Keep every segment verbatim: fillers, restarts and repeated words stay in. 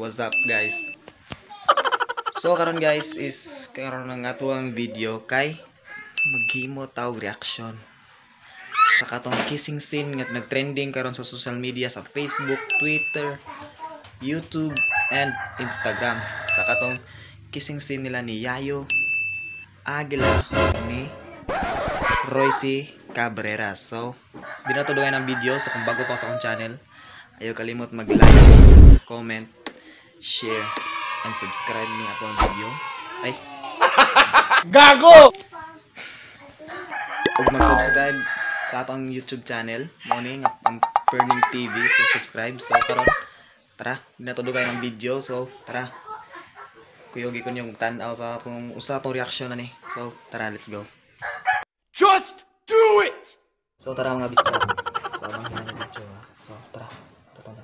what's up guys? So karon guys is karon nga atuang video kay maghimo taw reaction sa katong kissing scene nga nagtrending karon sa social media sa Facebook, Twitter, YouTube and Instagram. Sa katong kissing scene nila ni Yayo Aguila ni Royce Cabrera. So, di na to duay ng video. So, kung bago pa sa akong channel, ayaw kalimot mag-like, comment, share, and subscribe ni ako ang video. Ay! Gago! Huwag mag-subscribe sa atong YouTube channel. Morning, ang Perning T V. So, subscribe. So, karon tara, di na to duay ng video. So, tara. Kuyogi ko niyong tanaw sa kung usa atong reaction na ni. So, tara, let's go. Just do it! So, tara mga bista. So, abang na yung video. So, tara. Tara.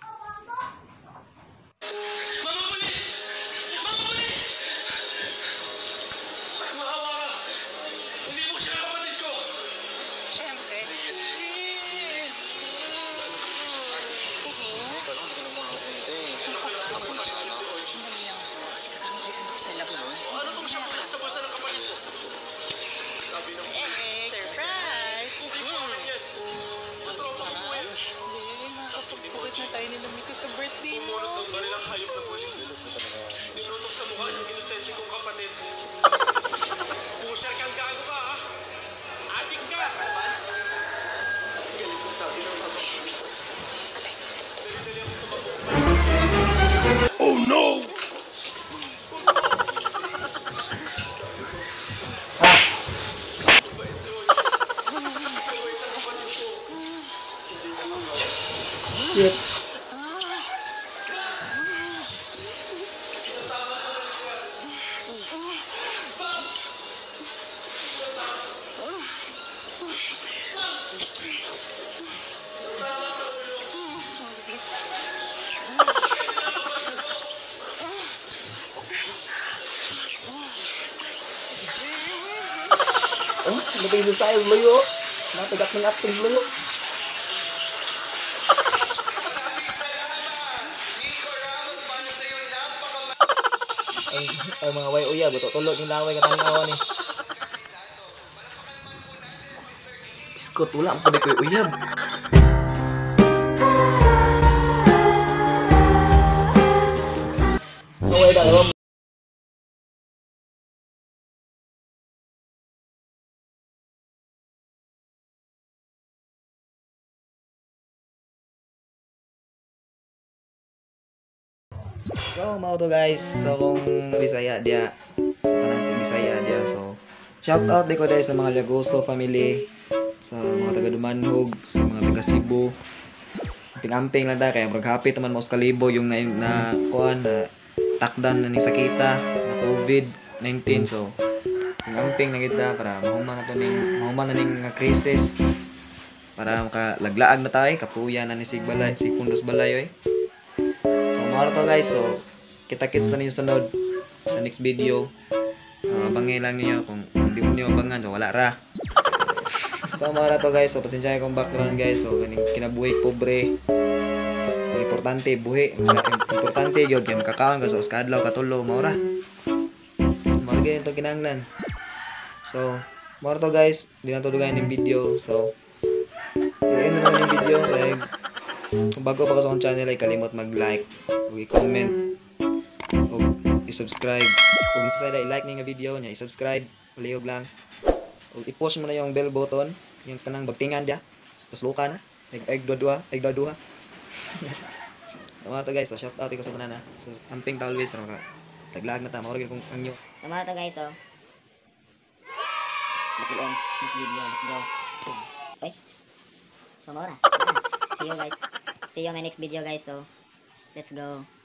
Na tayo ni Lamicos sa birthday mo. Pumunod ng barilang hayop na polis. Nilutok sa mukha ng inosente kong kapatid. Pusher kang gago ka, ha? Adik ka! Galit mo sabi ng mga. Dali-dali ako tumakbo. Oh no! Shit. Oh, nabay sa sayo loyo. Matagat ng acting loyo. Ay, ay mga way uya, buto tulog yung laway katanawa ni. Biskot wala ang pwede ko uyab. Away da, awam. So, mau to guys. So, kung Bisaya dia, kanang Bisaya dia. So, shout out di ko dahil sa mga Lagoso family, sa mga taga Dumanhog, sa mga taga Cebu. Amping-amping lang da kaya maghapit naman mo sa kalibo yung na, na kuan na takdan na ni sakita na COVID nineteen. So, amping na kita para mahuman na to ning mahuman na ning nga krisis. Para makalaglaag na tayo, kapuya na ni Sigbalay, si Pundos Balay oy. So, mga to guys. So, kita-kits na ninyo sunod sa next video. Uh, abangin lang niyo kung hindi mo niyo abangan, so wala ra. So, mga to guys. So, pasensya kong background guys. So, ganing kinabuhi pobre. Ang importante buhi. Ang importante yun kaya makakaon ka sa uskadlaw katulo mao ra. Mga ganyan itong kinanglan. So, mga to guys. Di na to dugayan yung video. So, yun na yung video. So, kung bago pa ka sa akong channel ay kalimot mag-like, i-comment, o i-subscribe. Kung gusto nila i-like niyo yung video niya, i-subscribe, palihog lang. O i-push mo na yung bell button, yung kanang bagtingan dia. Tapos luka na, egg-dua-dua, egg-dua-dua. So mga to guys, so shout out ko sa banana. So amping ta always para maka taglag na ta, mauragin kong angyo. So mga to guys, so that will end this video. Let's go. Okay. So mga na. See you guys. See you on my next video guys. So let's go.